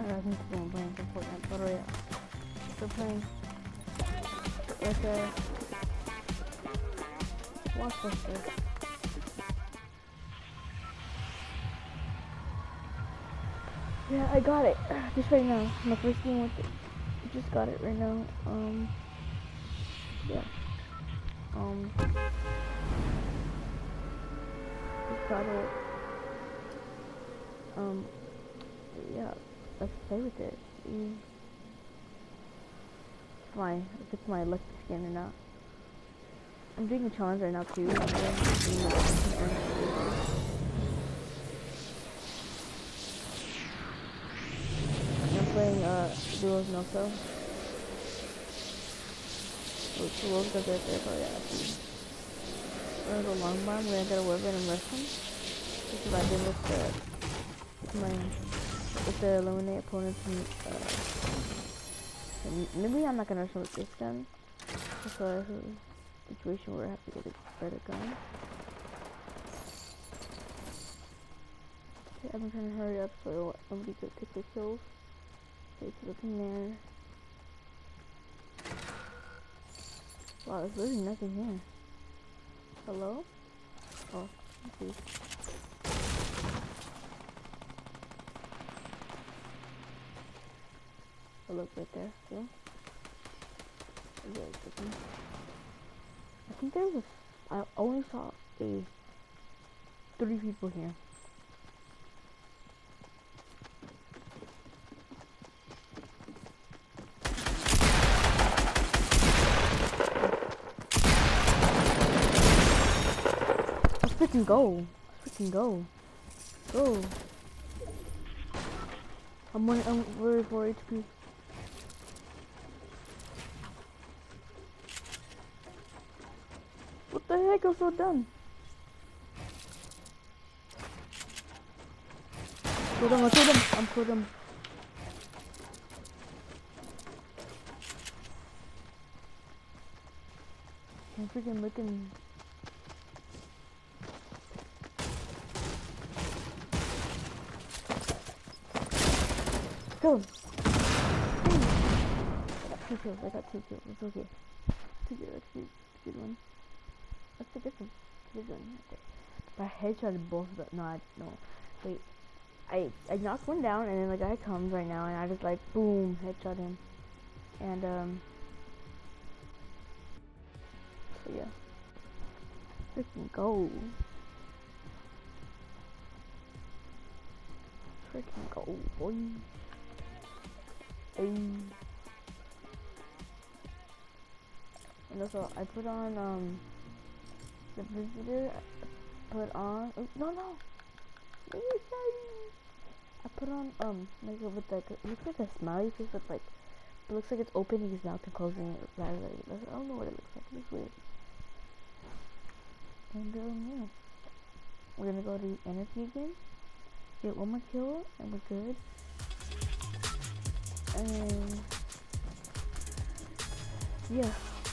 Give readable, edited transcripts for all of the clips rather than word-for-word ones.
I think I'm playing some Fortnite, but yeah. Still playing like a Blockbuster. Yeah, I got it. Just right now. My first game with it. I just got it right now. Yeah. Just got it. Yeah. Let's play with it. See if it's my lucky skin or not. I'm doing a challenge right now too. I'm playing duos and also. Duos got there, so yeah. We're gonna go long bomb, we're gonna get a weapon and rush him. This is what I did with the eliminate opponents and maybe I'm not gonna rush him with this gun. So this is a situation where I have to get a better gun. Okay, I've been trying to hurry up so nobody could take the kills. Okay, so nothing there. Wow, there's literally nothing here. Hello? Oh, let's see. Oh, look right there, see? I think there's I only saw 3 people here. Let's freaking go. Let's freaking go. Go. I'm worried for HP. What the heck? I'm so done. Kill them, I killed them. I'm killed them. I'm freaking looking. Kill him. I got 2 kills. I got 2 kills. It's okay. It's a good one. That's a good one. Good one. Okay. If I headshotted both of them. No, wait. I knocked one down and then the guy comes right now and I just like boom headshot him. And so yeah. Freaking go. Freaking go, boy. Hey. And also I put on the visitor put on no I put on makeup with like it looks like a smiley face with like it looks like it's opening his mouth and closing it. I don't know what it looks like. It looks weird. And yeah. We're gonna go to energy again. Get 1 more kill and we're good. And yeah.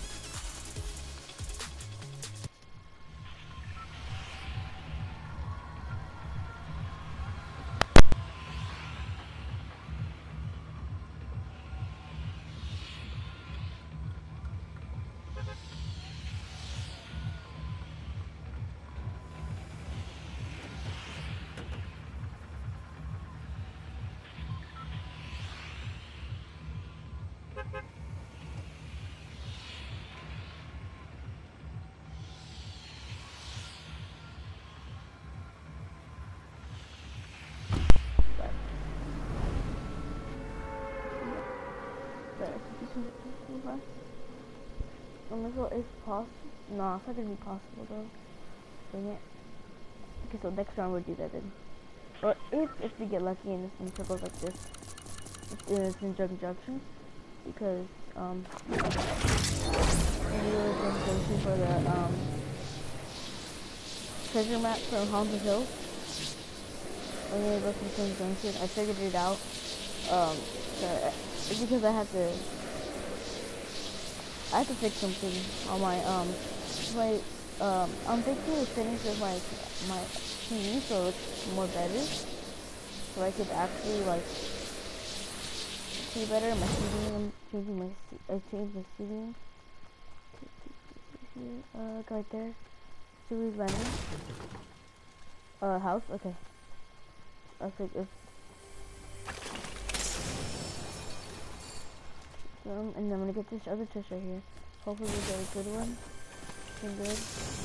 So if possible, no, it's not gonna be possible though. Dang it. Okay, so next round we'll do that then. Or if we get lucky and this thing goes like this, it's in junction, because we were junction for the treasure map from Haunted Hill. We're gonna go to the junction. I figured it out. Because I had to fix something on my I'm fixing the settings of my TV so it's more better, so I could actually like see better. My seating, I'm changing my, I changed my seating. Right there. See where he's landing? House? Okay. I think it's... and I'm gonna get this other chest right here. Hopefully we get a good one. Looking good.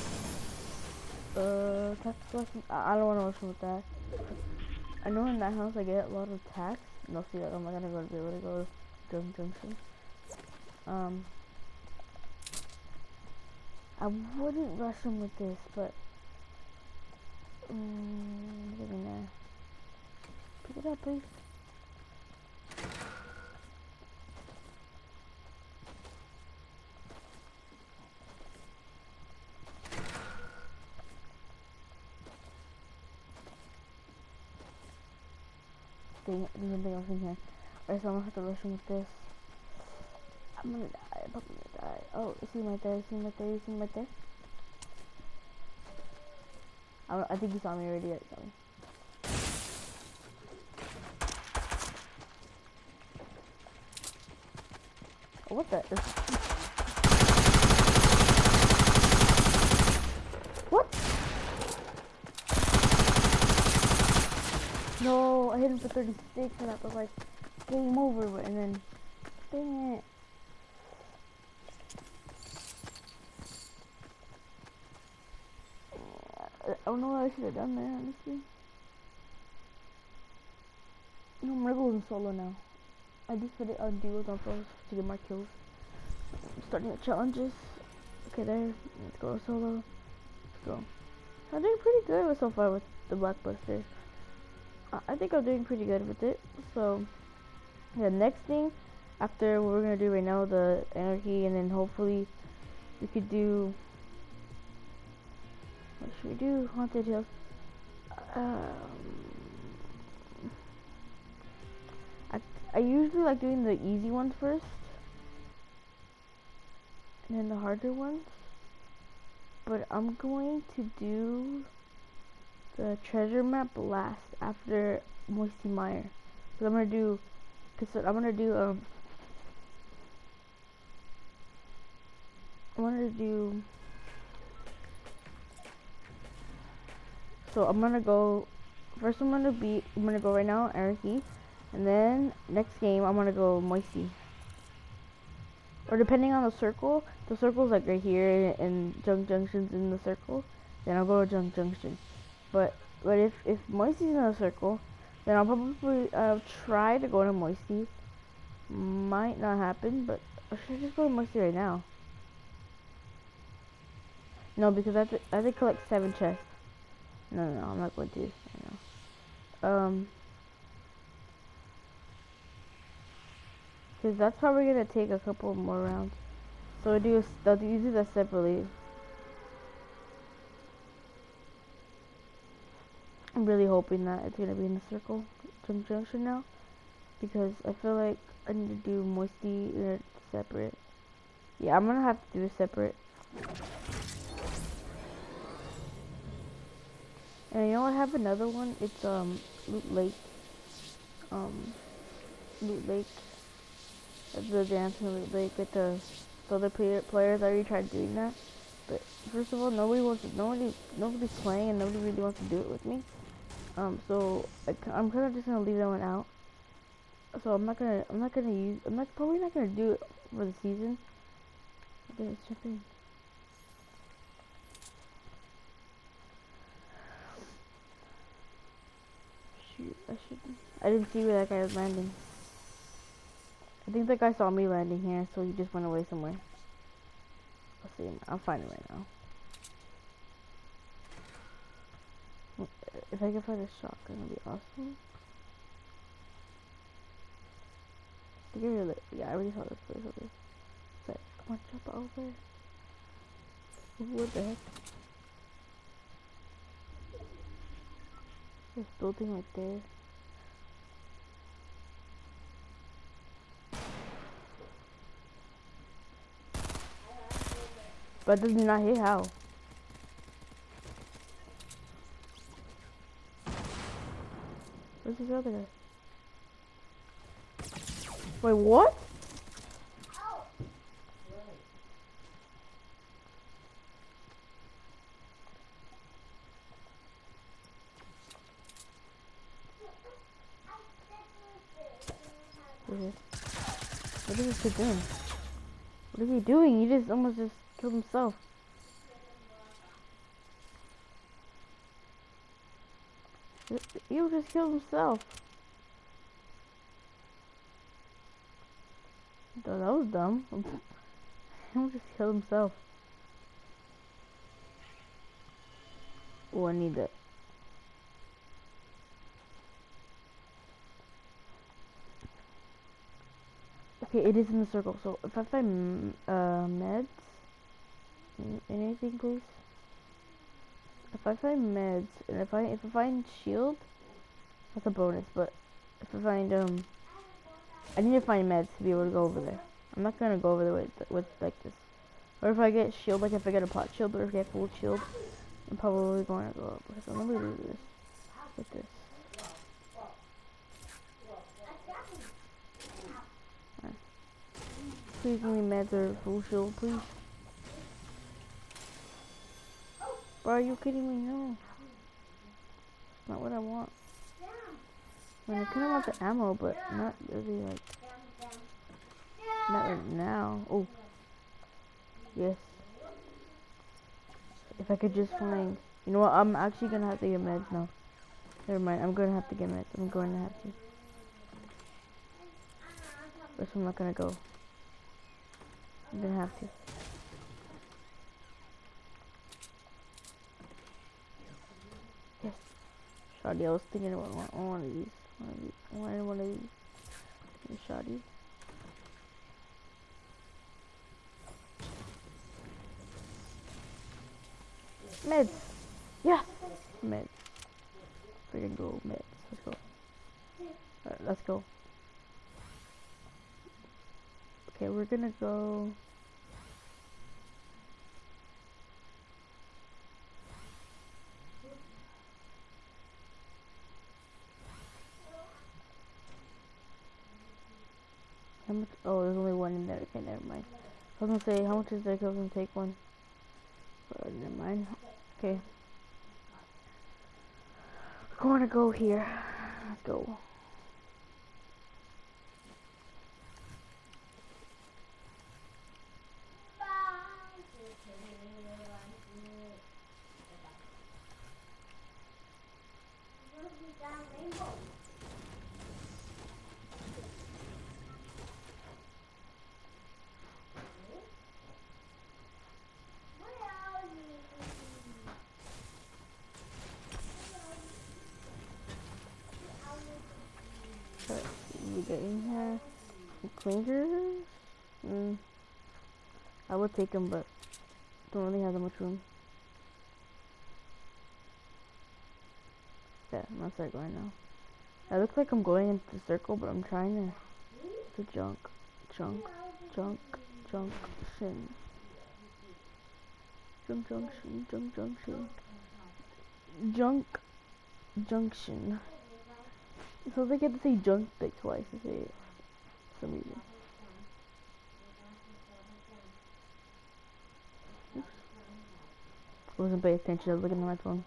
Tactical, I don't want to rush with that. I know in that house I get a lot of tax. No, see that I'm not gonna be able to go to Junction. I wouldn't rush him with this, but get in there. Pick it up, please. Dang it, there's nothing else in here. Alright, so I'm gonna have to rush him with this. I'm gonna die, I'm probably gonna die. Oh, see him right there, see him right there, see him right there. I think he saw me already, yeah, he saw me. Oh, what the? What? No, I hit him for 36 and that was like game over, and then dang it. I don't know what I should have done there, honestly. No, I'm gonna go in solo now. I just put it on duos on solo to get more kills. I'm starting the challenges. Okay, there. Let's go solo. Let's go. I'm doing pretty good so far with the Blockbuster. I think I'm doing pretty good with it. So, yeah, next thing after what we're gonna do right now, the Anarchy, and then hopefully we could do. What should we do? Haunted Hills. I usually like doing the easy ones first, and then the harder ones. But I'm going to do the treasure map last after Moisty Mire. Cause I'm gonna do, so I'm gonna go, first I'm gonna go right now, Anarchy, and then next game I'm gonna go Moisty. Or depending on the circle's like right here and Junk Junction's in the circle, then I'll go to Junk Junction. But if Moisty's in a circle, then I'll probably try to go to Moisty. Might not happen, but I should just go to Moisty right now. No, because I have to collect 7 chests. No, I'm not going to. Right now. Because that's probably gonna take a couple more rounds. So they'll do that separately. I'm really hoping that it's gonna be in the circle junction now, because I feel like I need to do Moisty separate. Yeah, I'm gonna have to do it separate. And you know I have another one. It's Loot Lake. Loot Lake. That's the dance in Loot Lake with the other players. I already tried doing that, but first of all, nobody's playing, and nobody really wants to do it with me. So I'm kind of just gonna leave that one out. So I'm probably not gonna do it for the season. Okay, it's tripping. Shoot, I didn't see where that guy was landing. I think that guy saw me landing here, so he just went away somewhere. Let's see him. I'll find him right now. If I can find a shotgun, it'll be awesome. Yeah, I already saw this place over there. It's like, come on, jump over. What the heck? This building right there. But does not hit how? Where's this other guy? Wait, what? What is this kid doing? What is he doing? He just almost just killed himself. He just killed himself. That was dumb. He just killed himself. Oh, I need that. Okay, it is in the circle. So if I find meds, anything, please. If I find meds and if I find shield, that's a bonus. But if I find I need to find meds to be able to go over there. I'm not gonna go over there with like this. Or if I get shield, like if I get a pot shield or if I get full shield, I'm probably going to go up. So let me do this with this. Right. Please give me meds or full shield, please. Bro, are you kidding me? No. It's not what I want. I mean, I kinda want the ammo, but not really, like, not right now. Oh. Yes. If I could just find, you know what, I'm actually gonna have to get meds now. Never mind, I'm gonna have to get meds. I'm going to have to. But I'm not gonna go. I'm gonna have to. Yes. Shoddy, I was thinking about one of these. One of these. Shoddy. Meds. Yes. Meds. Freaking go meds. Let's go. Alright, let's go. Okay, we're gonna go. How much? Oh, there's only one in there. Okay, never mind. I was gonna say, how much is there? 'Cause I was gonna take one. Never mind. Okay. We're going to go here. Let's go. We get in here. Clingers? I would take them, but don't really have that much room. Yeah, I'm gonna start going now. It looks like I'm going into the circle, but I'm trying to junction. Junction. So they get to say junk like twice to say it for some reason. Oops. I wasn't paying attention, I was looking at my phone.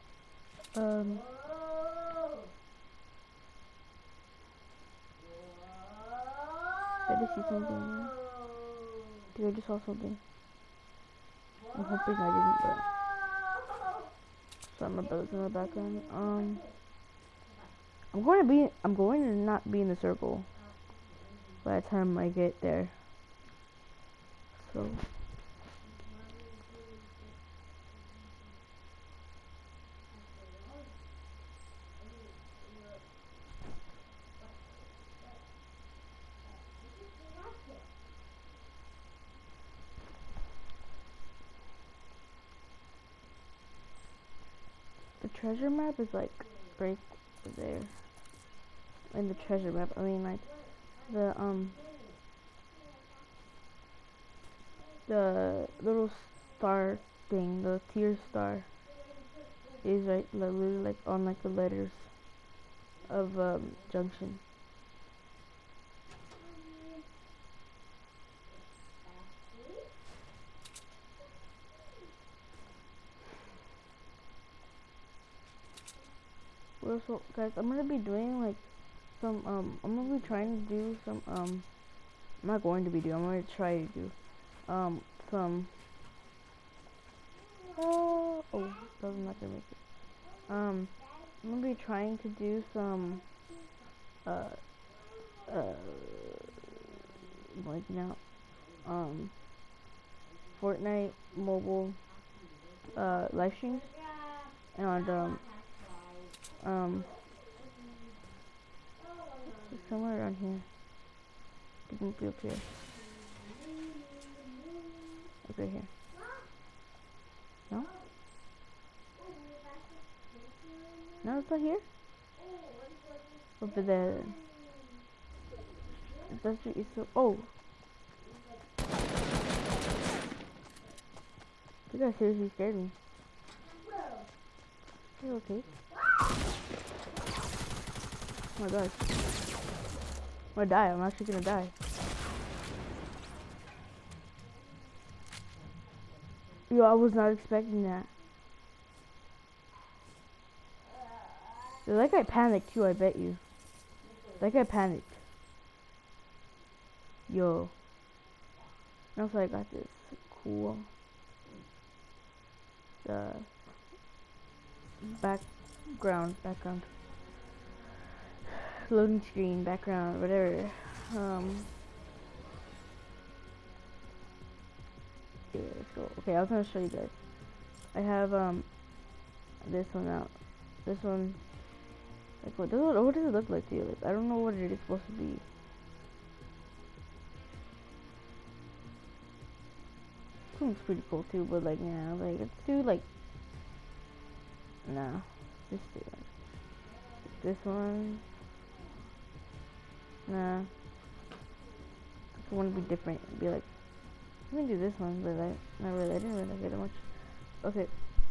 I just see something. Dude, I just saw something. I'm hoping I didn't, but sorry, my brother's in the background. I'm going to not be in the circle by the time I get there. So the treasure map is like right there. In the treasure map, I mean like the little star thing, the tier star is right literally like on like the letters of junction. so guys, I'm gonna be doing like some I'm gonna be trying to do some I'm not going to be doing, I'm gonna try to do some oh I'm not gonna make it. I'm gonna be trying to do some uh like now Fortnite mobile live streams and somewhere around here. It won't be up here. Okay, here. No? No, it's not here? Over there. That's what you saw. Oh! You guys seriously scared me. You okay? Oh my gosh. I'm gonna die. I'm actually gonna die. Yo, I was not expecting that. Yo, that guy panicked too, I bet you. That guy panicked. Yo. And also I got this cool background loading screen, background, whatever. Yeah, let's go. Okay, I was gonna show you guys. I have this one out. This one, like what does it look like to you? Like, I don't know what it is supposed to be. This one's pretty cool too, but like yeah, like it's too like nah. Just do it. This one, nah. I want to be different. Be like, I'm gonna do this one, but like not really. I didn't really like it that much. Okay.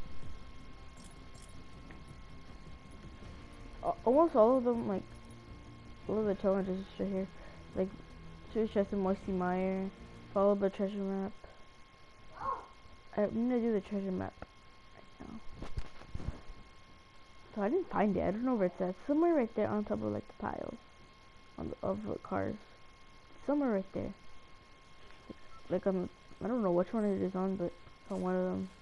Almost all of them, like all of the challenges right here, like Treasure Chest and Moisty Mire, followed by treasure map. I'm gonna do the treasure map right now. So I didn't find it. I don't know where it's at. Somewhere right there on top of like the piles of the cars. Somewhere right there. Like I don't know which one it is on, but it's on one of them.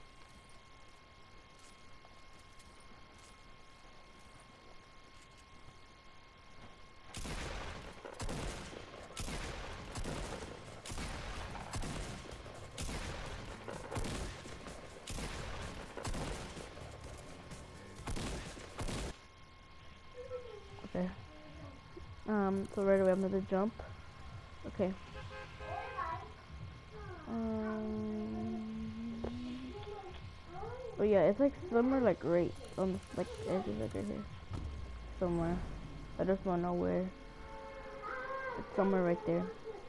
Okay. So right away I'm gonna jump. Okay. But yeah, it's like somewhere like right on the like edges like right here. Somewhere. I just don't know where. It's somewhere right there.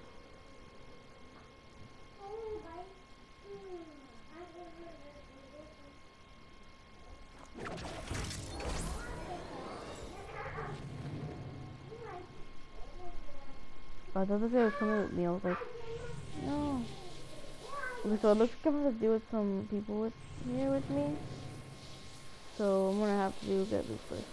I thought this guy was coming with me. I was like, no. Okay, so it looks like I'm gonna deal with some people here with me. So I'm gonna have to get this first.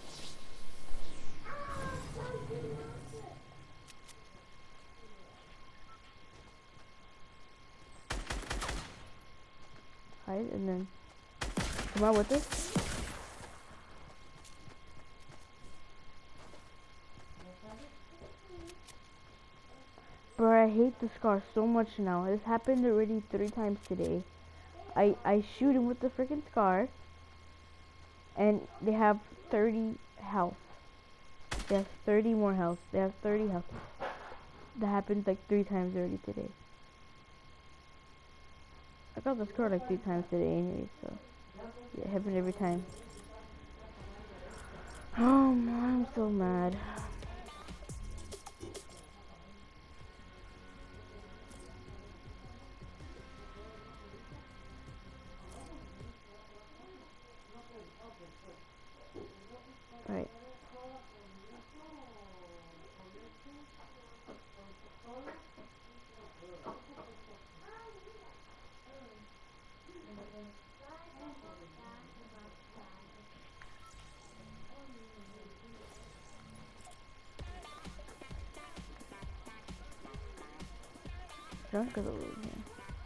Hide and then come out with this. Bro, I hate the scar so much now. This happened already 3 times today. I shoot him with the freaking scar, and they have 30 health. They have 30 more health. They have 30 health. That happened like 3 times already today. I got the scar like 3 times today anyway, so yeah, it happened every time. Oh man, I'm so mad. Alright. Drunk is over here.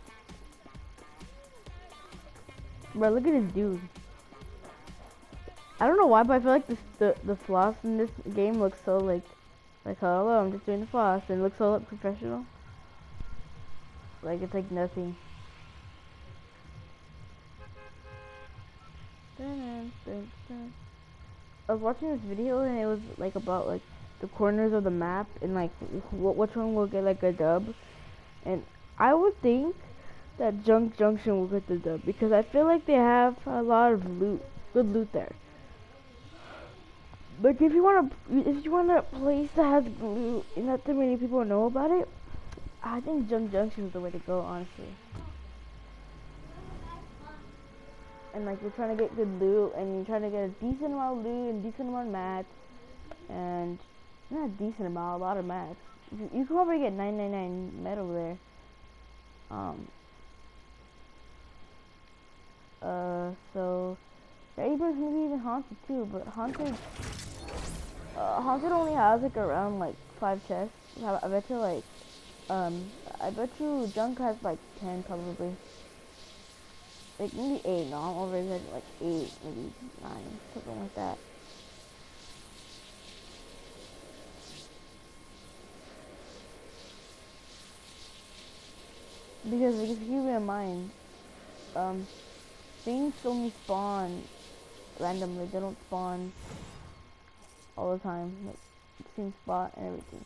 Bro, look at this dude. I don't know why, but I feel like the floss in this game looks so like hello, I'm just doing the floss, and it looks so like, professional. Like it's like nothing. I was watching this video and it was like about like the corners of the map and like which one will get like a dub, and I would think that Junk Junction will get the dub because I feel like they have a lot of loot, good loot there. But if you want a place that has loot and not too many people know about it, I think Junk Junction is the way to go, honestly. And like you're trying to get good loot and you're trying to get a decent amount of loot and decent amount of mats, and not a decent amount, a lot of mats. You can probably get 999 metal there. So yeah, maybe even Haunted too, but Haunted only has like around like 5 chests. I bet you like I bet you Junk has like 10 probably. Like maybe 8, no, I'm over here like 8, maybe 9, something like that. Because if you keep in mind, things only spawn randomly, they don't spawn all the time, like same spot and everything.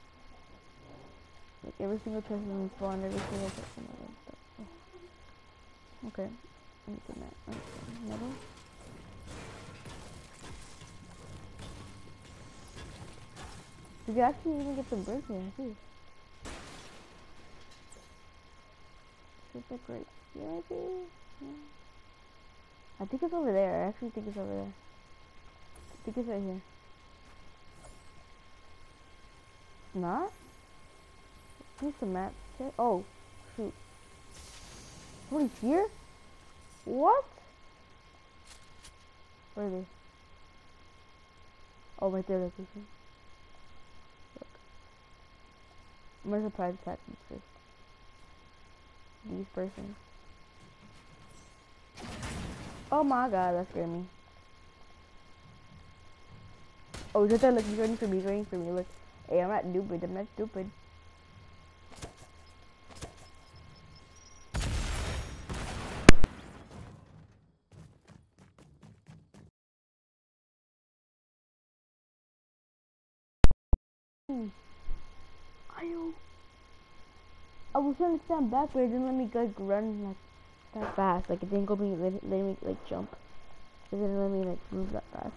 Like every single chest doesn't spawn every single chest and all that stuff. Oh. Okay. Anything that metal. Did you actually even get some birds here too? Should look right here maybe? Yeah. I think it's over there. I actually think it's over there. I think it's right here. Not? Here's the map. Oh, shoot. Somebody's here? What? Where are they? Oh, right there, that's okay. Look. I'm gonna surprise attack them first. These persons. Oh my god, that scared me. Oh, he's right there, look, he's waiting for me, look. Hey, I'm not stupid. I was trying to stand back, but it didn't let me like run like that fast. Like it didn't go me let me like jump. It didn't let me like move that fast.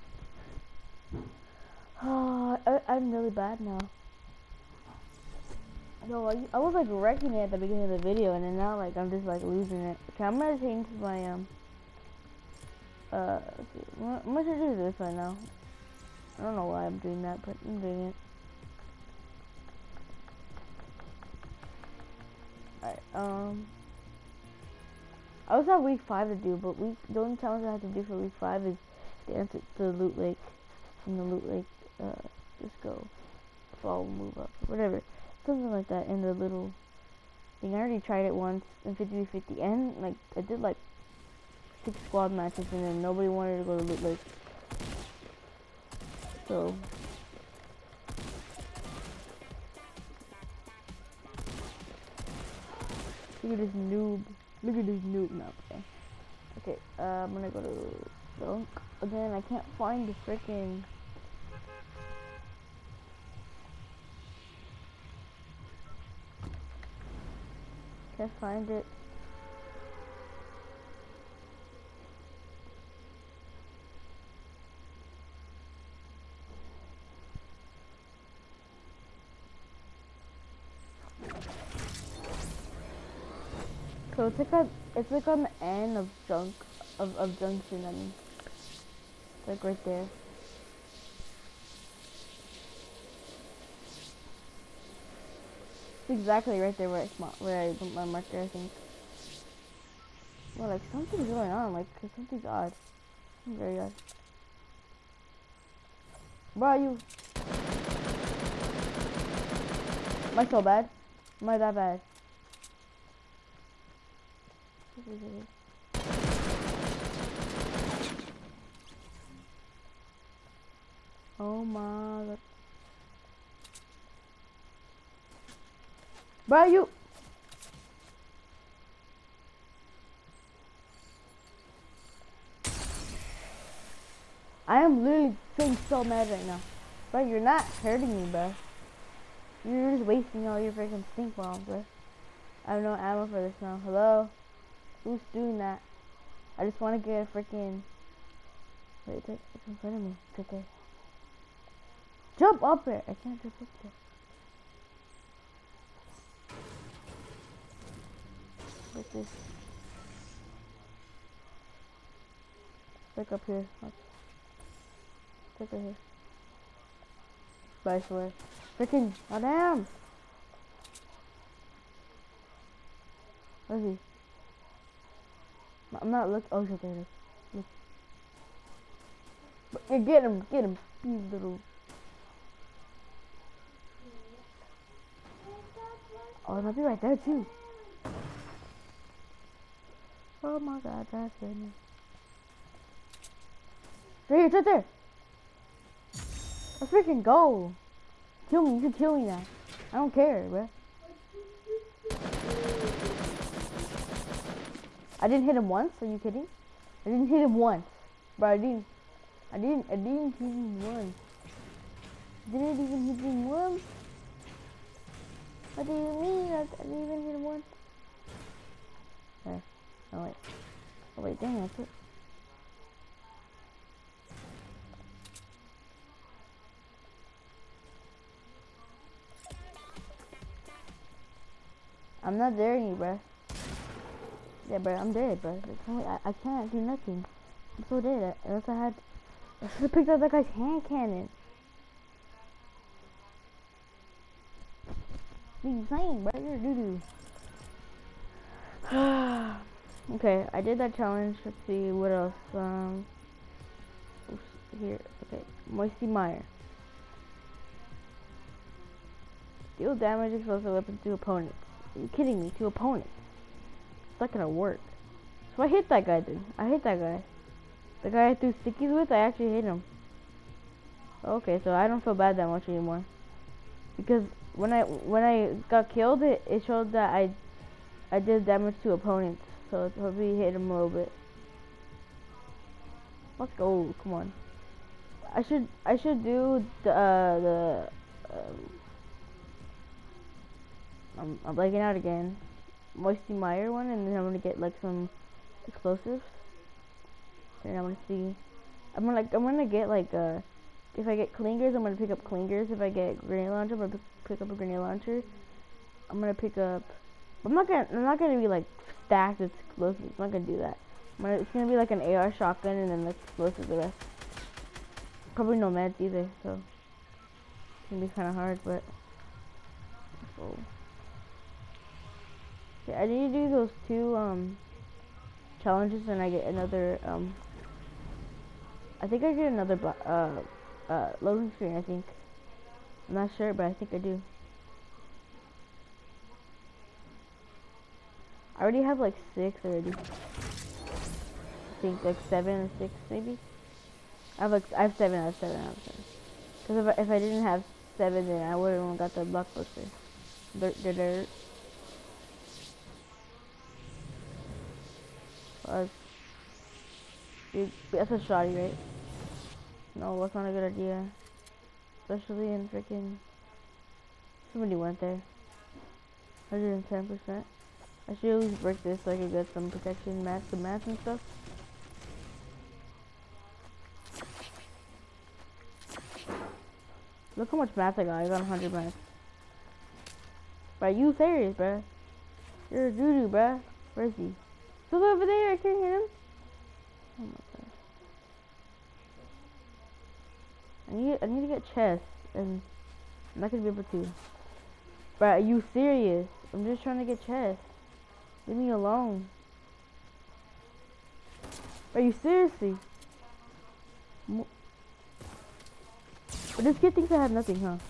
I'm really bad now. No, I was like wrecking it at the beginning of the video, and then now like I'm just like losing it. Okay, I'm gonna change my let's see. I'm gonna do this right now. I don't know why I'm doing that, but I'm doing it. Alright, I also have week 5 to do, but the only challenge I have to do for week 5 is dance it to the loot lake. From the loot lake, just go fall, move up, whatever. Something like that in the little thing. I already tried it once in 50v50, and like I did like 6 squad matches, and then nobody wanted to go to loot lake. So look at this noob. Look at this noob map. Okay, I'm gonna go to Junk again. I can't find the freaking. Can't find it. So it's like on the end of Junk of Junction. I mean, it's like right there. It's exactly right there where I put my marker, I think. Well, like something's going on. Like something's odd. Very odd. Bro, you. Am I so bad? Am I that bad? Oh my god. Bro, you. I am literally feeling so mad right now. Bro, you're not hurting me, bro. You're just wasting all your freaking stink bombs, bro. I have no ammo for this now. Hello? Who's doing that? I just want to get a freaking... Wait, it's in front of me. It's right there. Jump up there! I can't jump up there. Like this. Like up here. Like right here. But I swear. Freaking, oh damn! Where is he? I'm not looking. Oh shit, there it is. Look. Yeah, get him, you little. Oh, it might be right there too. Oh my god, that's good. Right here, it's right there. Let's freaking go. Kill me, you can kill me now. I don't care, bro. I didn't hit him once, are you kidding? I didn't hit him once. Bro, I didn't hit him once. Didn't even hit him once? What do you mean? I didn't even hit him once. There. Oh wait. Oh wait, dang, that's it. I'm not daring you, bro. Yeah, bro, I'm dead, bro. I can't do nothing. I'm so dead. Unless I should have picked up that guy's hand cannon. What are you saying, bro? You're doo-doo. Okay, I did that challenge. Let's see what else. Here. Okay, Moisty Mire. Deal damage explosive weapons to opponents. Are you kidding me? To opponents? It's not gonna work. So I hit that guy then. I hit that guy. The guy I threw stickies with, I actually hit him. Okay, so I don't feel bad that much anymore. Because when I got killed, it showed that I did damage to opponents. So it probably hit him a little bit. Let's go. Come on. I should do I'm blanking out again. Moisty Mire one, and then I'm gonna get like some explosives. And I'm gonna see. I'm gonna get like if I get clingers, I'm gonna pick up clingers. If I get grenade launcher, I'm gonna pick up a grenade launcher. I'm gonna pick up. I'm not gonna be like stacked with explosives. I'm not gonna do that. It's gonna be like an AR shotgun and then like explosives the rest. Probably no meds either, so it's gonna be kind of hard, but. Oh. Okay, I need to do those two challenges, and I get another I think I get another loading screen. I think. I'm not sure, but I think I do. I already have like 6 already. I think like 7 or 6 maybe. I have 7 out of 7 out of 7. Because if I didn't have 7, then I would have got the blockbuster. Dirt. That's a shotty, right? No, that's not a good idea. Especially in freaking. Somebody went there. 110%. I should always break this so I can get some protection mats and stuff. Look how much mats I got. I got 100 mats. Bro, you serious, bro? You're a doo-doo, bro. Where is he? Still over there. I can't hear him. Oh my god. I need to get chests, and I'm not gonna be able to. Bro, are you serious? I'm just trying to get chests. Leave me alone. Are you seriously? But this kid thinks I have nothing, huh?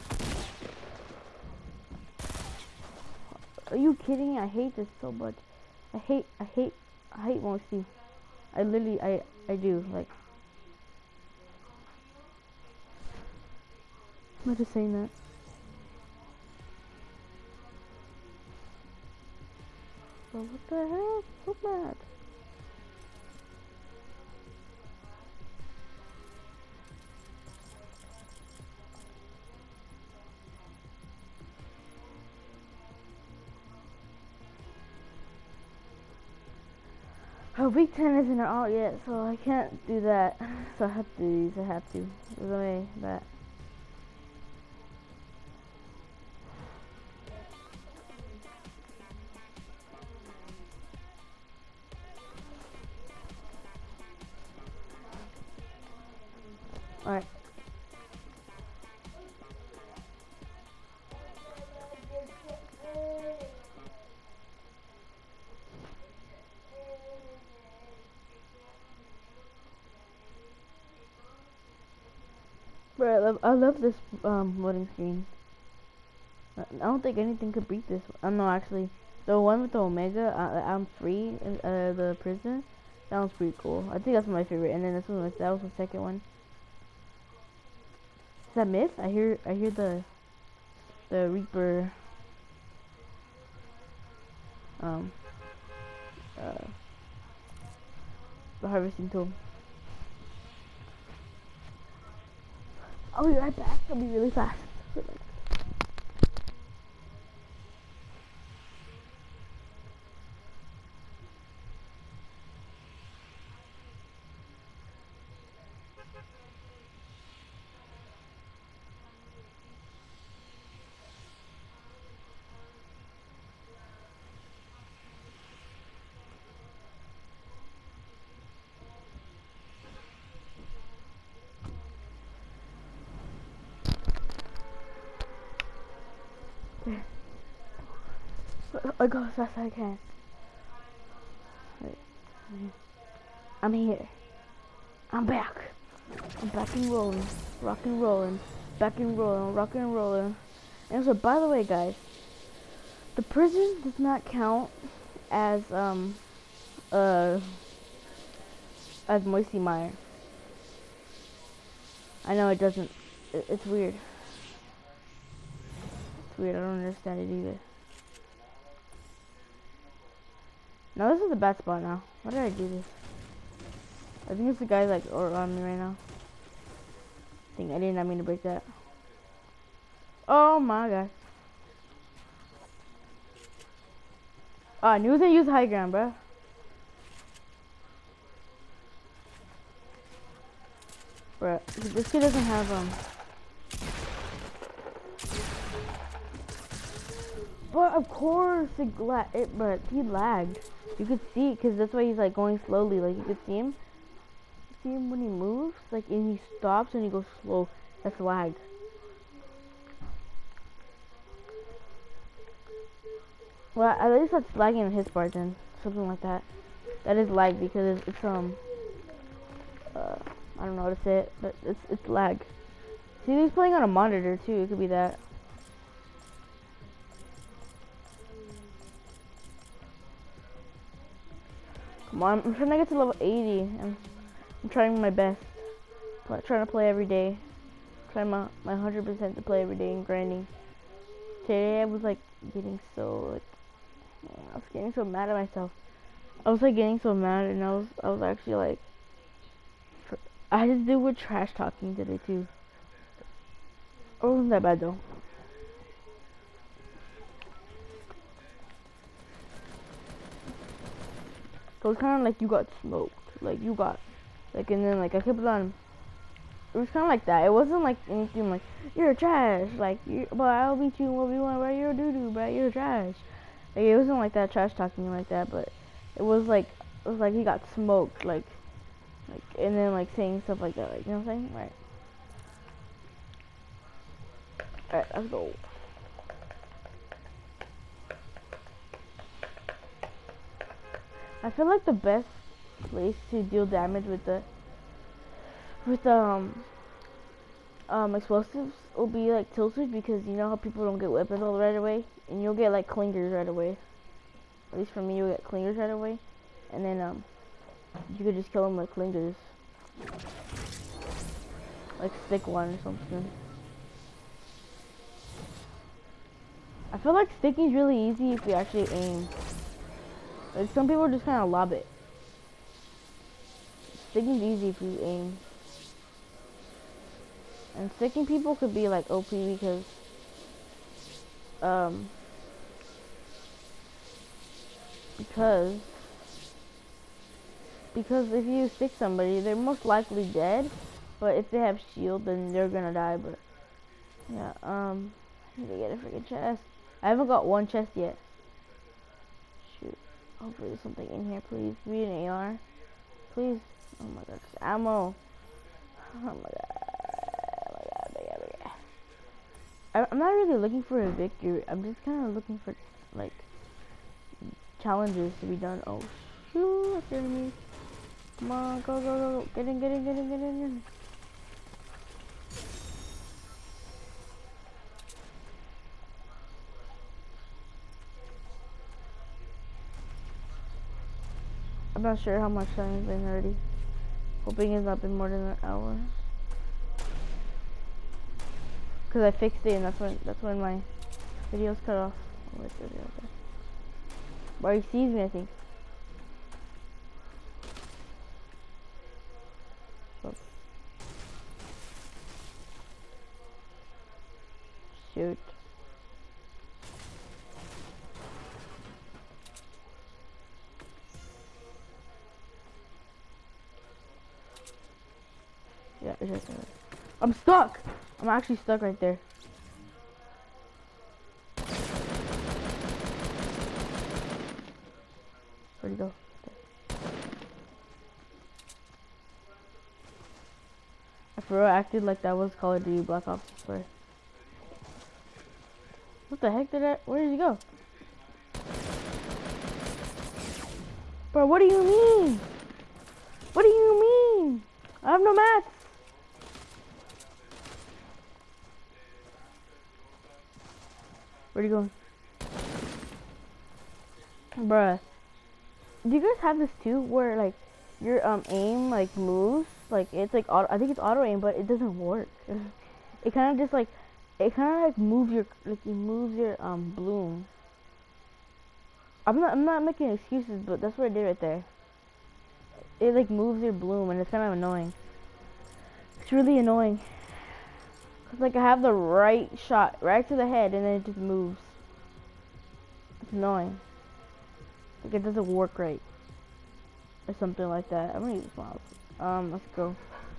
Are you kidding? I hate this so much. I hate Moxie. I literally, I do, like. I'm just saying that. But what the hell? So bad. Week 10 isn't out yet, so I can't do that. So I have to do these. I have to. There's no way that. Alright. Bro, I love this loading screen. I don't think anything could beat this. No, actually, the one with the Omega, I'm free in the prison. That one's pretty cool. I think that's my favorite. And then this one, that was the second one. Is that Myth? I hear the Reaper. The harvesting tool. I'll be right back. I'll be really fast. I go as fast as I can. Wait. I'm here. I'm back. I'm back and rolling. Rock and rolling. Back and rolling. Rock and rolling. And so, by the way, guys, the prison does not count as Moisty Mire. I know it doesn't. It's weird. It's weird. I don't understand it either. No, this is a bad spot now. Why did I do this? I think it's the guy like on me right now. I did not mean to break that. Oh my god. Oh, I knew they used high ground, bro. Bruh, this kid doesn't have But of course but he lagged. You could see because that's why he's like going slowly. Like you could see him. You see him when he moves, like and he stops and he goes slow. That's lag. Well, at least that's lagging on his part then. Something like that. That is lag because it's I don't know how to say it, but it's lag. See, he's playing on a monitor too. It could be that. Come on, I'm trying to get to level 80. I'm trying my best. I'm trying to play every day. Trying my 100% to play every day and grinding. Today I was like getting so like I was getting so mad at myself. I was like getting so mad, and I was actually like I had to do with trash talking today too. It wasn't that bad though. So it's kind of like you got smoked, like you got, like, and then like I kept on. It was kind of like that. It wasn't like anything like you're trash, like but I'll beat you in 1v1, bro. You're a doo doo, bro. You're trash. Like it wasn't like that trash talking like that, but it was like he got smoked, like, and then like saying stuff like that, like you know what I'm saying, right? Alright, let's go. I feel like the best place to deal damage with explosives will be like tilted because you know how people don't get weapons all right away, and you'll get like clingers right away. At least for me, you'll get clingers right away, and then you could just kill them with clingers, like stick one or something. I feel like sticking is really easy if you actually aim. Like some people just kind of lob it. Sticking's easy if you aim. And sticking people could be like OP because because if you stick somebody, they're most likely dead, but if they have shield, then they're gonna die. But yeah, I need to get a freaking chest. I haven't got one chest yet. Shoot, hopefully there's something in here. Please, give me an AR, please. Oh my god, it's ammo. Oh my god. I'm not really looking for a victory. I'm just kind of looking for like challenges to be done. Oh shoot, that's the enemy. Come on, go, go, go, go. Get in, get in, get in, get in, get in. I'm not sure how much time it's been already. Hoping it's not been more than an hour. Cause I fixed it and that's when my video's cut off. Oh, it's right there. But he sees me, I think. Oh. Shoot. Yeah, it's right there. I'm stuck! I'm actually stuck right there. Where'd he go? I for real acted like that was Call of Duty Black Ops, I swear. What the heck where did he go? Bro, what do you mean? What do you mean? I have no mats. Where'd he go? Bruh. Do you guys have this too, where like your aim like moves, like it's like auto, I think it's auto aim, but it doesn't work. It kind of just like moves your bloom. I'm not making excuses, but that's what it did right there. It like moves your bloom, and it's kind of annoying. It's really annoying. Cause like I have the right shot right to the head, and then it just moves. It's annoying. Like it doesn't work right. Or something like that. I'm gonna use this mouse. Let's go.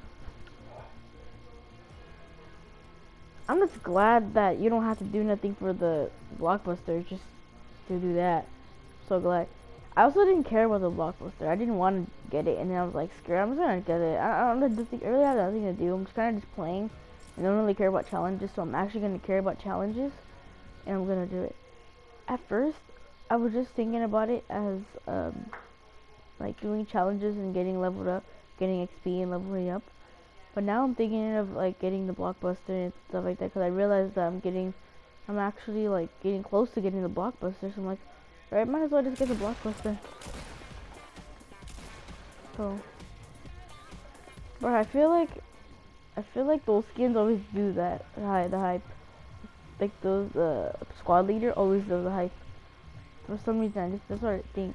I'm just glad that you don't have to do nothing for the blockbuster just to do that. So glad. I also didn't care about the blockbuster. I didn't want to get it, and then I was like, screw it, I'm just gonna get it. I really have nothing to do. I'm just kind of just playing, and I don't really care about challenges. So I'm actually gonna care about challenges, and I'm gonna do it. At first, I was just thinking about it as like doing challenges and getting leveled up, getting XP and leveling up. But now I'm thinking of like getting the blockbuster and stuff like that, because I realized that I'm actually like getting close to getting the blockbuster. So I'm like, alright, might as well just get the blockbuster. So, but I feel like those skins always do that. The hype, like those squad leader always does the hype. For some reason, that's what I think.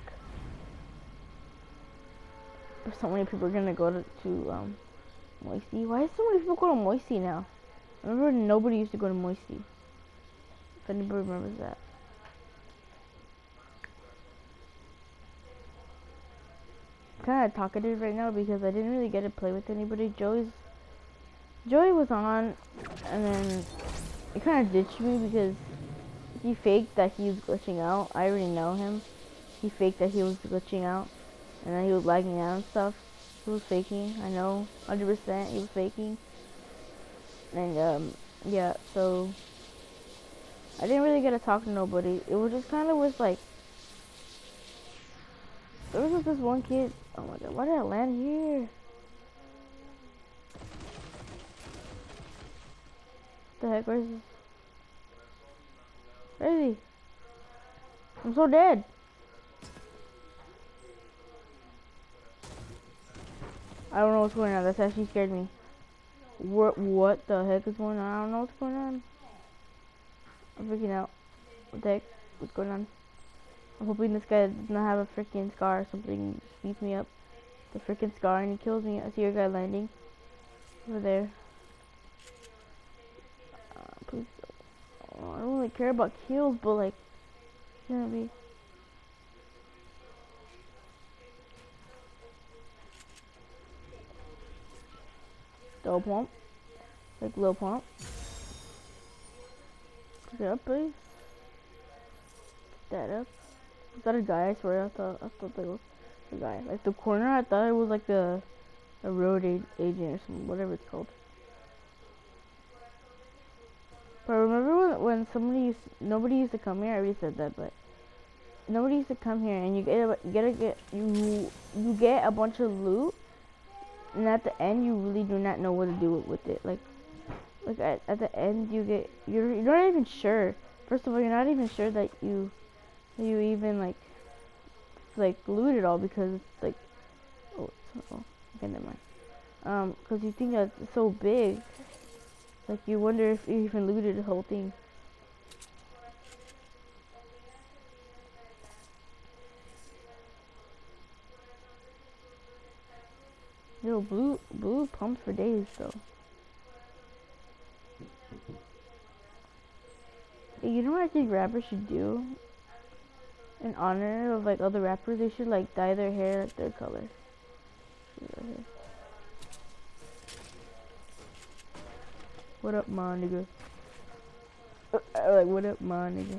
So many people are gonna go to Moisty. Why is so many people go to Moisty now? I remember nobody used to go to Moisty. If anybody remembers that. I'm kind of talkative right now because I didn't really get to play with anybody. Joey was on, and then he kind of ditched me because he faked that he was glitching out. I already know him. He faked that he was glitching out, and then he was lagging out and stuff. He was faking. I know, 100% he was faking. And yeah, so I didn't really get to talk to nobody. It was just kind of was like, there was this one kid. Oh my god, why did I land here? the heck? Where is he? Where is he? I'm so dead. I don't know what's going on. That's actually scared me. What the heck is going on? I don't know what's going on. I'm freaking out. What the heck? What's going on? I'm hoping this guy does not have a freaking scar or something. Beats me up. The freaking scar and he kills me. I see your guy landing over there. Please. Oh, I don't really care about kills, but like, it's gonna be. Double pump. Like low pump. Pick it up, please. Pick that up. Is that a guy? I swear, I thought that was a guy. Like the corner, I thought it was like a road agent or something, whatever it's called. But I remember when nobody used to come here. I already said that, but nobody used to come here, and you get a bunch of loot, and at the end you really do not know what to do with it. Like at the end you're not even sure. First of all, you're not even sure that you even like loot it all, because it's like okay, never mind. Because you think that it's so big, like you wonder if you even looted the whole thing. Yo, blue pumps for days though. Hey, you know what I think rappers should do? In honor of like other rappers, they should like dye their hair like their color. What up, my nigga? Like, what up, my nigga?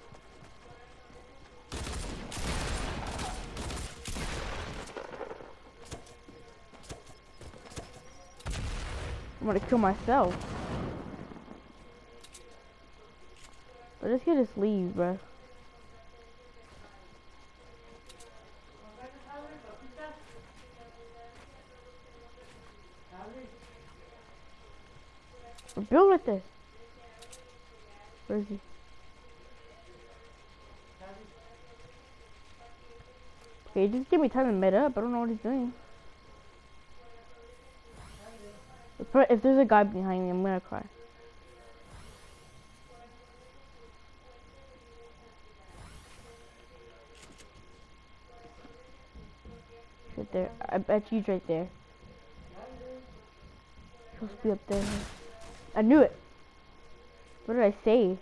I'm gonna kill myself. But this kid just leave, bruh. We're built with this. Where is he? Okay, just give me time to met up. I don't know what he's doing. If there's a guy behind me, I'm gonna cry. Right there. I bet he's right there. He's supposed to be up there. I knew it. What did I say?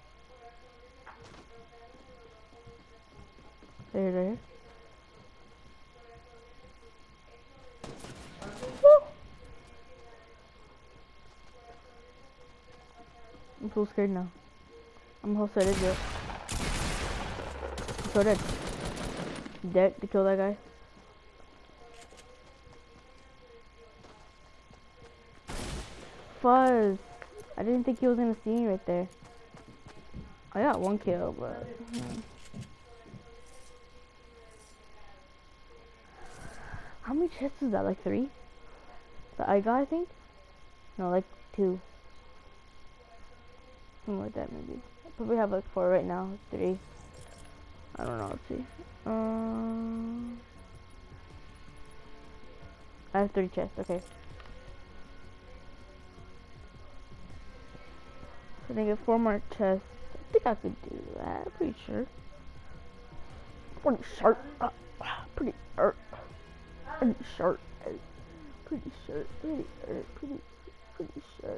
There. Woo! I'm so scared now. I'm so excited to I'm so dead. Dead to kill that guy. Fuzz. I didn't think he was gonna see me right there. I got one kill, but how many chests is that? Like 3? That I got, I think. No, like 2. Something like that, maybe. I probably have like 4 right now. 3. I don't know. Let's see. I have 3 chests. Okay. So I get 4 more chests. I think I could do that. I'm pretty sure. Pretty sure. Pretty sure. Pretty sure. Pretty sure. Pretty sure. Pretty sure.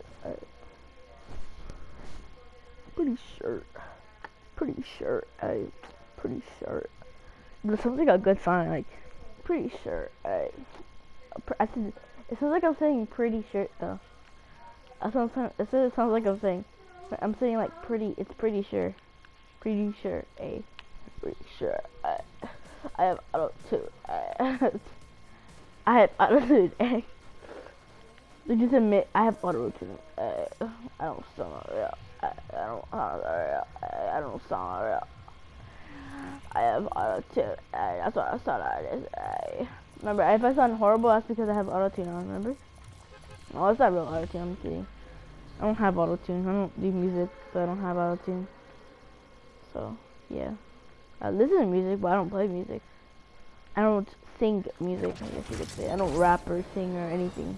Pretty sure. Pretty sure. Pretty sure. But it sounds like a good sign. Like, pretty sure. I said, it sounds like I'm saying pretty sure though. It sounds like I'm saying. I'm saying like pretty. It's pretty sure. Pretty sure. Pretty sure. I have auto tune. I have auto tune. They just admit I have auto tune. I don't sound real. I don't sound real. I have auto tune. That's what I thought it is. Remember, if I sound horrible, that's because I have auto tune on. Remember? No, it's not real auto tune. I'm kidding. I don't have auto tune. I don't do music, so I don't have auto tune. So yeah, I listen to music, but I don't play music. I don't sing music. I guess you could say. I don't rap or sing or anything.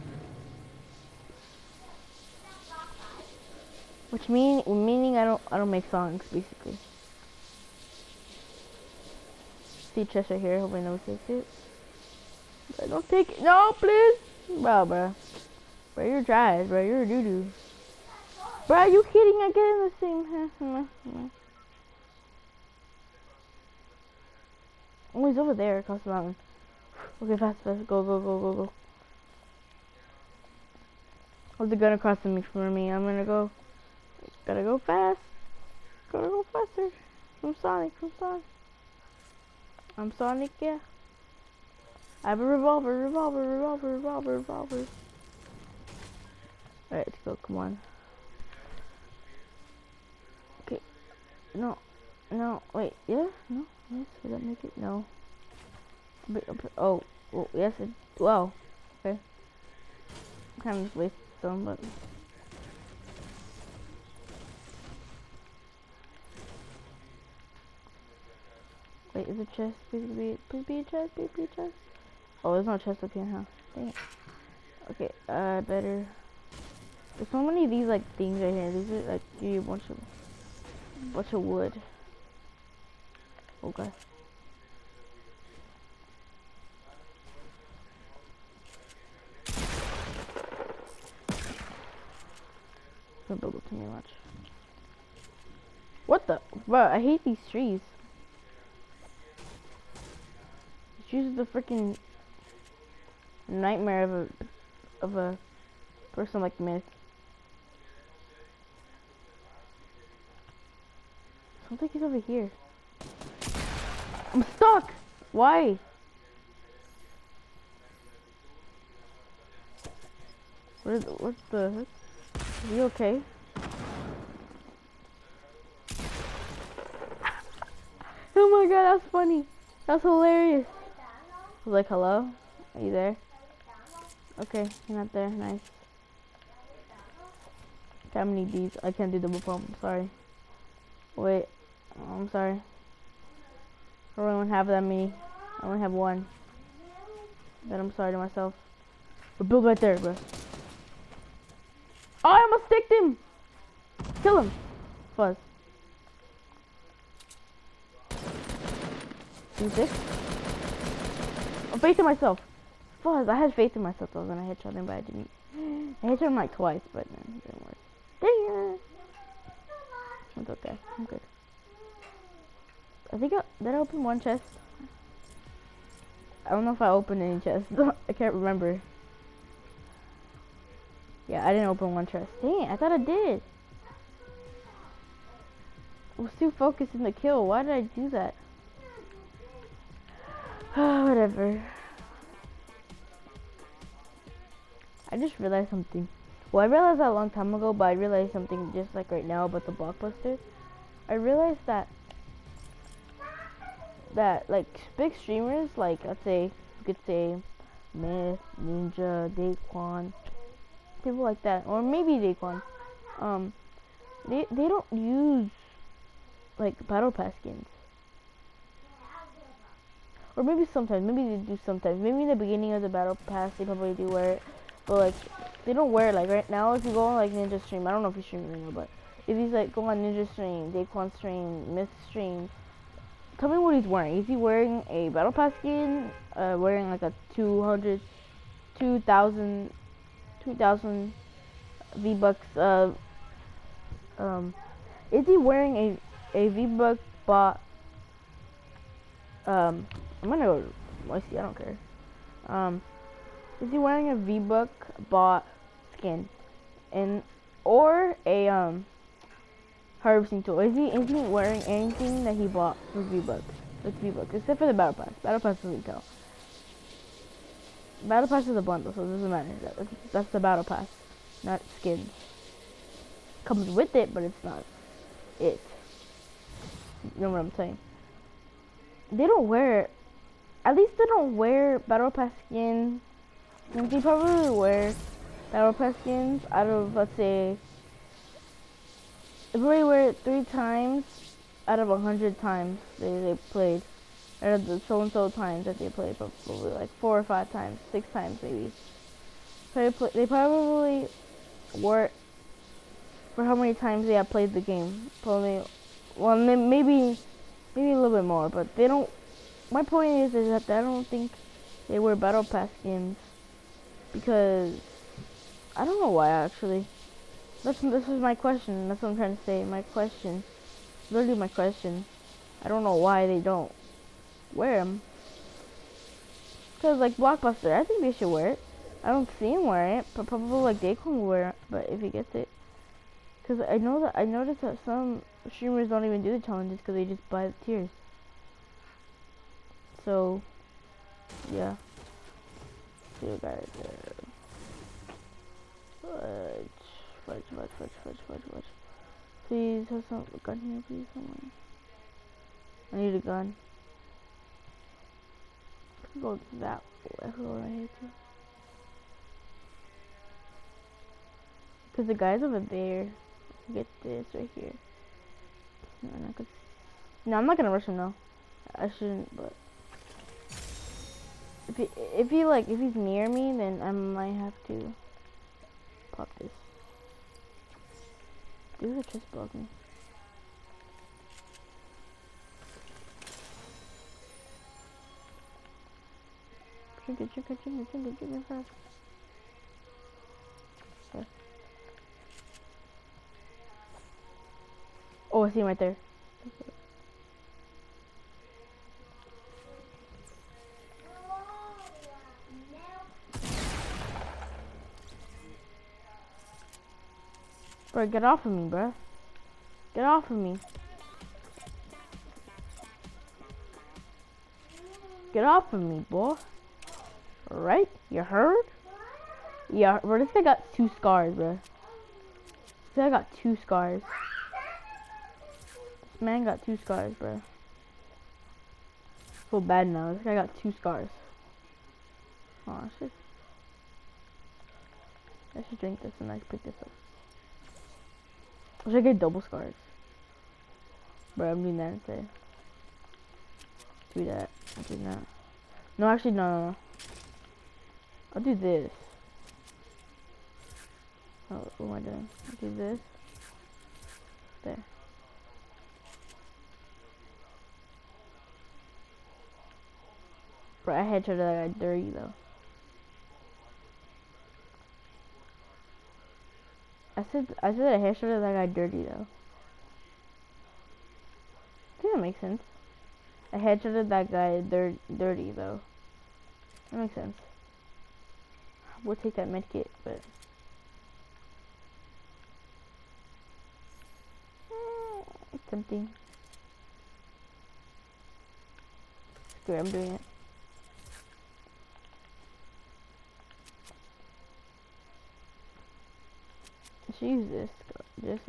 Meaning I don't make songs basically. See chest right here. Hopefully no one takes it. But don't take it. No, please. Bro. Bro, you're trash, bro. You're a doo-doo. Bro, are you kidding? I get in the same. Oh, he's over there across the mountain. Okay, fast. Go. Hold the gun across from me. I'm gonna go. Gotta go fast. Gotta go faster. I'm Sonic. I'm Sonic, yeah. I have a revolver. Alright, let's go, come on. Okay. No, wait, yeah? No, yes, would that make it? No. Oh, well, yes, well, okay. Kind of just wasted some, but... Wait, is it a chest? Please be a chest. Oh, there's no chest up here, huh? Dang it. Okay, better. There's so many of these like things right here. These are like give you a bunch of wood. Okay. Don't build up to me much. What the? Bro, I hate these trees. These trees are the freaking nightmare of a person like me. Something is over here. I'm stuck! Why? What's the... Is he okay? Oh my god, that's funny. That's hilarious. I was like, hello? Are you there? Okay, you're not there. Nice. Okay, I'm gonna need these. I can't do double pump. I'm sorry. Wait. Oh, I'm sorry. I don't even have that many. I only have one. Then I'm sorry to myself. But build right there, bro. Oh, I almost sticked him! Kill him! Fuzz. Who's this? I'm faith in myself. Fuzz, I had faith in myself though, then I headshot him, but I didn't. I headshot him like twice, but it didn't work. Dang it! It's okay. I'm good. I think did I open one chest? I don't know if I opened any chests. I can't remember. Yeah, I didn't open one chest. Dang it, I thought I did. I was too focused in the kill. Why did I do that? Whatever. I just realized something. Well, I realized that a long time ago, but I realized something just like right now about the blockbuster. I realized that like big streamers, like let's say you could say Myth, Ninja, Daquan, people like that, or maybe Daquan. They don't use like battle pass skins. Or maybe sometimes, maybe they do sometimes. Maybe in the beginning of the battle pass they probably do wear it. But like they don't wear it like right now. If you go on like Ninja stream, I don't know if he's streaming right now, but if he's like go on Ninja stream, Daquan stream, Myth stream, tell me what he's wearing. Is he wearing a battle pass skin? Wearing like a 2,000 V-Bucks, is he wearing a V-Buck bot, I'm gonna go, let's see, I don't care, is he wearing a V-Buck bot skin, or a, harvesting tool? Is he wearing anything that he bought for V-Bucks? With V-Bucks, except for the battle pass. Battle pass doesn't count. Battle pass is a bundle, so it doesn't matter. That's the battle pass, not skins. Comes with it, but it's not it. You know what I'm saying? They don't wear, at least they don't wear battle pass skin. They probably wear Battle Pass skins out of, let's say, if we wear it 3 times out of 100 times they played, out of the so-and-so times that they played, probably like 4 or 5 times, 6 times maybe. They probably were for how many times they have played the game. Probably, well, maybe a little bit more, but they don't. My point is that I don't think they were Battle Pass skins because I don't know why actually. This is my question. That's what I'm trying to say. My question, literally my question. I don't know why they don't wear them. Cause like Blockbuster, I think they should wear it. I don't see him wearing it, but probably like Daquan will wear it. But if he gets it, cause I noticed that some streamers don't even do the challenges because they just buy the tiers. So yeah, see you guys there. Fudge. Please have some gun here, please. Someone. I need a gun. Go that way. Go right here too. Cause the guy's over there. Get this right here. No, I'm not gonna rush him though. I shouldn't, but if he's near me, then I might have to pop this. Dude, it just bugged me. Chicken fast. Okay. Oh, I see him right there. Bro, get off of me, bro. Get off of me. Get off of me, boy. Alright? You heard? Yeah, bro, this guy got 2 scars, bro. This guy got 2 scars. This man got 2 scars, bro. I feel bad now. This guy got 2 scars. Oh, shit. I should drink this and I pick this up. I should get double scars. Bro, I'm doing that instead. Do that. I'll do that. No, actually, no. I'll do this. Oh, what am I doing? I'll do this. There. Bro, I headshotted that guy dirty though. I said I headshotted that guy dirty though. I think that makes sense. I headshotted that guy dirty though. That makes sense. We'll take that medkit, but it's tempting. Screw it, I'm doing it. I should use this. Just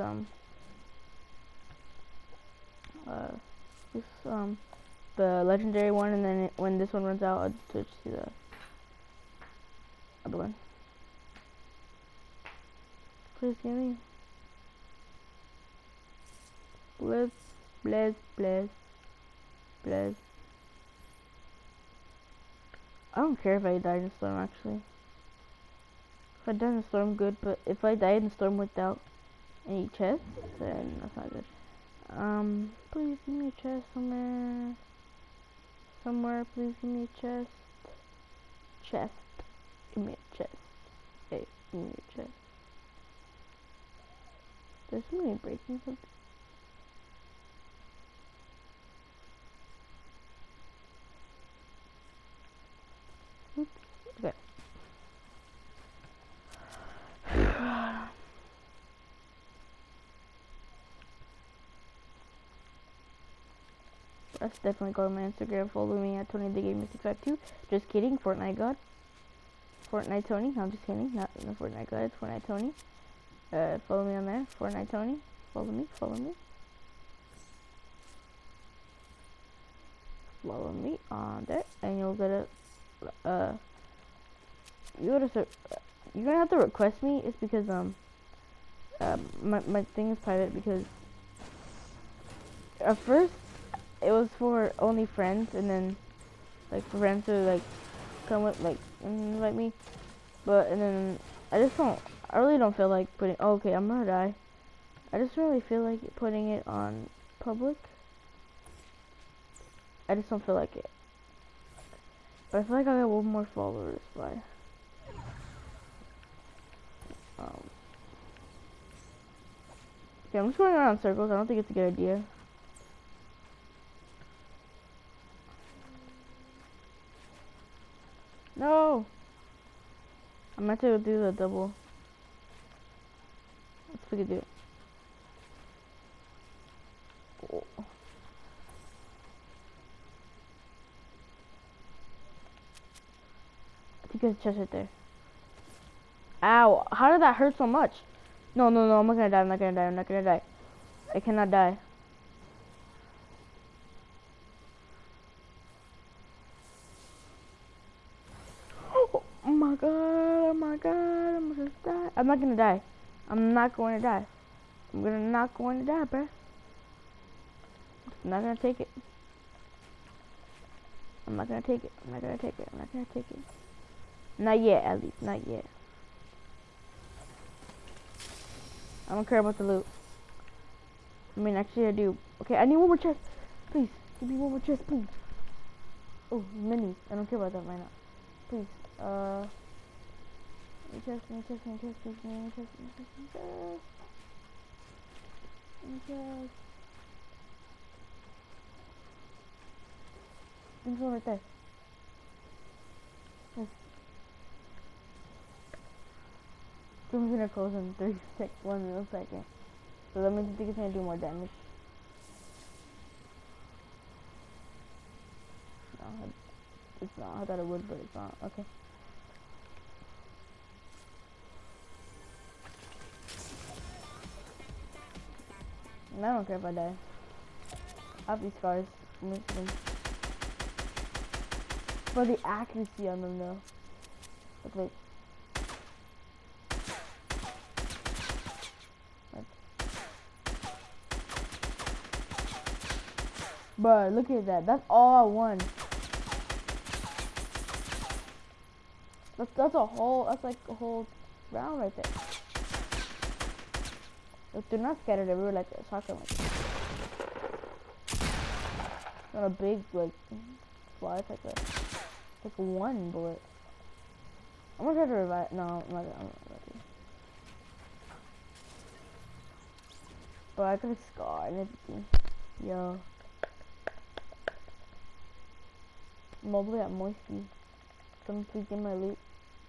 the legendary one, and then when this one runs out, I'll switch to the other one. Please give me. Bless. I don't care if I die in the storm, actually. If I die in the storm, good, but if I die in the storm without any chests, then that's not good. Please give me a chest somewhere. Please give me a chest. Give me a chest. Hey, give me a chest. There's somebody breaking something. Oops. Okay. Let's definitely go to my Instagram. Follow me at TonyTheGamer652. Just kidding, Fortnite God. Fortnite Tony. No, I'm just kidding. Not no Fortnite God. It's Fortnite Tony. Follow me on there. Fortnite Tony. Follow me. Follow me on there, and you'll get a. You go to you're gonna have to request me. It's because my thing is private because at first it was for only friends, and then like for friends to like come with like invite me, but and then I really don't feel like putting. Oh, okay, I'm gonna die. I just really feel like putting it on public. I just don't feel like it. But I feel like I got 1 more followers by okay, I'm just going around in circles. I don't think it's a good idea. No! I meant to do the double. Let's see if we can do it. Oh. I think there's a chest right there. Ow! How did that hurt so much? No, no, no, I'm not gonna die, I'm not gonna die, I'm not gonna die. I cannot die. Oh my god, oh my god, I'm gonna die. I'm not gonna die. I'm not going to die. I'm not going to die, bruh. I'm not gonna take it. I'm not gonna take it. I'm not gonna take it. I'm not gonna take it. Not yet, at least. Not yet. I don't care about the loot. I mean, actually, I do. Okay, I need 1 more chest. Please, give me 1 more chest, please. Oh, minis. I don't care about that right now. Please. Let me chest, let me chest, let me chest, please. Let me chest, let me chest, let me chest. Let me chest. There's one right there. Yes. Someone's gonna close in 1 millisecond. So that means I think it's gonna do more damage. No, it's not. I thought it would, but it's not. Okay. And I don't care if I die. I have these scars. But the accuracy on them though. Look, wait. Bruh, look at that. That's all I want. That's like a whole round right there. Look, they're not scattered everywhere like a shotgun. Not a big like fly. It's like a 1 bullet. I'm gonna try to revive. No, I'm not gonna. But I got a scar and everything. Yo. Mobile at Moisty. Someone please get my loot.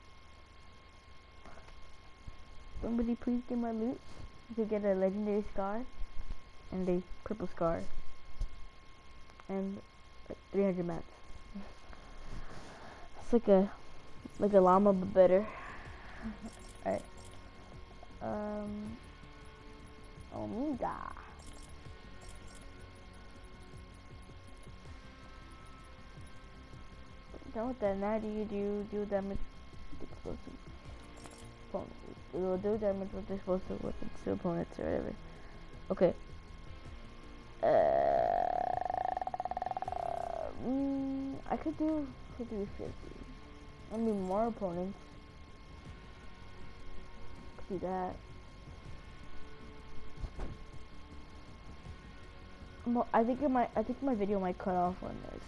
Somebody please get my loot. You could get a legendary scar and a purple scar and like 300 mats. It's like a llama but better. Alright. Omega. Done with that. Now do you do damage with explosive opponents? It will do damage with explosive weapons to opponents or whatever. Okay. I could do 50. I mean more opponents. Could do that. Well, I think my video might cut off on this.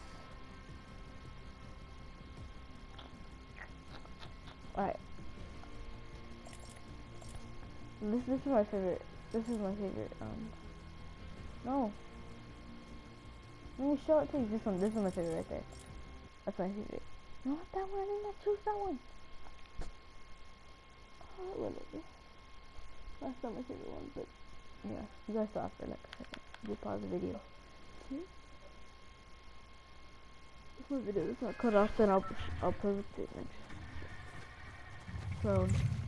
Alright. This is my favorite. This is my favorite. No. Let me show it to you. This is my favorite right there. That's my favorite. No, not that one. I did not choose that one. Oh, literally. That's not my favorite one, but yeah, you guys saw it for like a second. You pause the video. See? If my video is not cut off, then I'll play with it next. So.